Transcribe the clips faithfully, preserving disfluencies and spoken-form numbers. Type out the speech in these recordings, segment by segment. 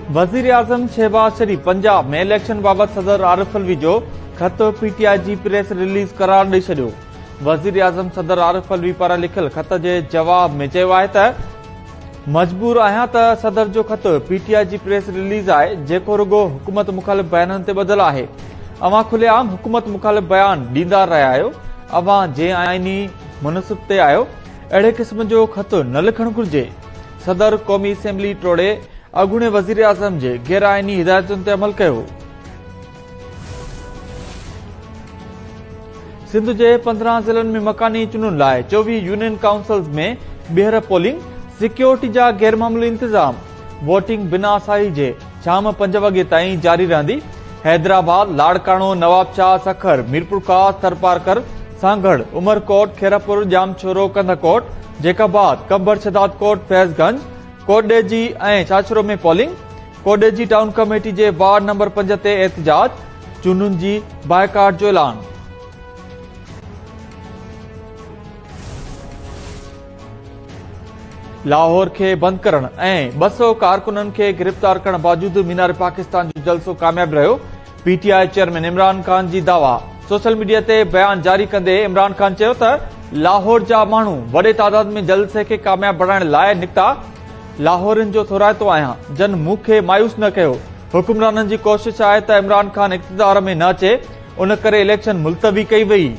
वजीर आजम शहबाज शरीफ पंजाब में इलेक्शन बाबत सदर आरिफ अलवी जो खत पीटीआई जी प्रेस रिलीज करार ॾेई छॾियो। वजीर आजम सदर आरिफ अलवी पारां लिखियल खत जे जवाब में चयो आहे त मजबूर आहियां त सदर जो खत पीटीआई जी प्रेस रिलीज आहे जेको रुगो हुकूमत मुखालिफ़ बयाननि ते ॿधल आहे। अवां खुलेआम हुकूमत मुखालिफ़ बयान ॾींदा रहिया आहियो। अवां जंहिं आईनी मुनसिब ते आहियो अहिड़े क़िस्म जो खत न लिखणु घुर्जे। सदर क़ौमी असेंबली टोड़े अॻूणे वज़ीर आज़म जे गैर आईनी हिदायतुनि ते अमल कयो। सिंध जे पंद्रहं ज़िलनि में मकानी चूंडुनि लाइ चोवीह यूनियन काउंसिल्स में ॿीहर पोलिंग, सिक्योरिटी जा गैर मामूली इंतजाम। वोटिंग बिना असाई जे शाम पंज वॻे ताईं जारी रहंदी। हैदराबाद, लाड़काणो, नवाबशाह, सखर, मीरपुर खास, थरपारकर, सांगड़, उमरकोट, खेरापुर, जामछोरो, कंधकोट, जेकाबाद, कंबर, शदादकोट, फैज़गंज, कोडेजी ऐं छाछरो में पोलिंग। कोडेजी टाउन कमेटी जे वार्ड नंबर पंज ते एहतजाज, चूंडुनि जी बाइकाट जो ऐलान। लाहौर खे बंद करण ऐं ॿ सौ कारकुननि खे गिरफ़्तार करण बावजूदि मीनार पाकिस्तान जो जलसो कामयाब रहियो। पीटीआई चेयरमैन इमरान खान जी दावा। सोशल मीडिया ते बयान जारी कंदे इमरान खान चयो त लाहौर जा माण्हू वॾे तादाद में जलसे खे कामयाब बणाइण लाइ निकिता। लाहौरिन जो थोराइतो आहियां, जन मूंखे मायूस न कयो। हुकुमराननि जी कोशिश आहे त इमरान खान इक़्तिदार में न अचे, उन करे इलेक्शन मुलतवी कई वई।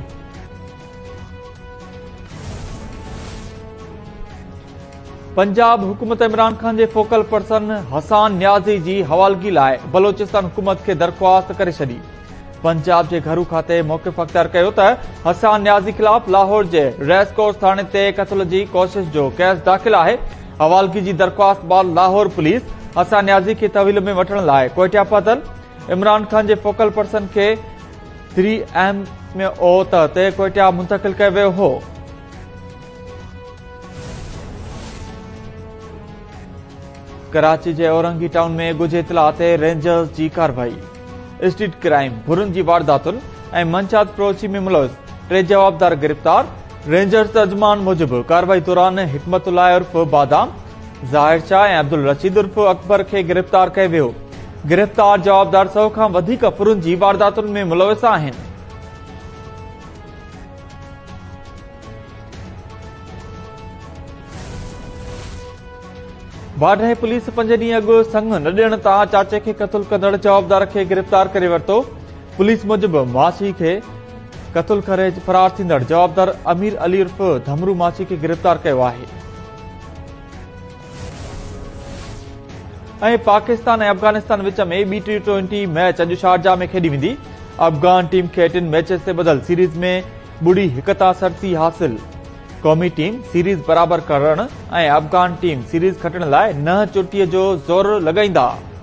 पंजाब हुकूमत इमरान खान जे फोकल पर्सन हसान न्याज़ी जी हवालगी लाइ बलोचिस्तान हुकूमत खे दरख़्वास्त करे छॾी। पंजाब जे घरू खाते मौक़िफ़ अख़्तियार कयो त हसान न्याज़ी ख़िलाफ़ लाहौर जे रेस कोर्स थाणे ते क़त्ल जी कोशिश जो केस दाख़िल आहे। हवालगी जी दरख़्वास्त बाद लाहौर पुलिस हसान न्याज़ी खे तहवील में वठण लाइ कोयटा पहुतल। इमरान खान जे फोकल पर्सन खे थ्री एम में ओ तहत कोयटा मुंतक़िल कयो वियो हो। कराची जे औरंगी टाउन में ॻुझे इतला ते रेंजर्स जी कार्रवाई। स्ट्रीट क्राइम, भुरनि जी वारदातुनि ऐं मंशात फरोशी में मुलविस टे जवाबदार गिरफ़्तार। रेंजर्स तर्जुमान मूजिबि कार्रवाई दौरान हिकमतुल्लाह उर्फ बादाम, ज़ाहिर शाह ऐं अब्दुल रशीद उर्फ अकबर खे गिरफ़्तार कयो वियो। गिरफ़्तार जवाबदार सौ खां वधीक फुरुनि जी वारदातुनि में मुलविस आहिनि। बाडे पुलिस पंज ॾींहं अॻु संग न ॾियण तां चाचे खे क़त्ल कंदड़ जवाबदार खे गिरफ़्तार करे वरितो। पुलिस मूजिबि माशी खे क़त्ल करे फरार थींदड़ जवाबदार अमीर अली उर्फ धमरू माशी खे गिरफ़्तार कयो आहे। ऐं पाकिस्तान ऐं अफगानिस्तान विच में ॿी टी ट्वेंटी मैच अॼु शारजाह में खेॾी वेंदी। अफगान टीम खे टिन मैचेस ते ॿधल सीरीज़ में ॿुड़ी हिक तां सरसी हासिल। क़ौमी टीम सीरीज़ बराबर करण ऐं अफगान टीम सीरीज़ खटण लाइ नह चोटीअ जो ज़ोर लॻाईंदा।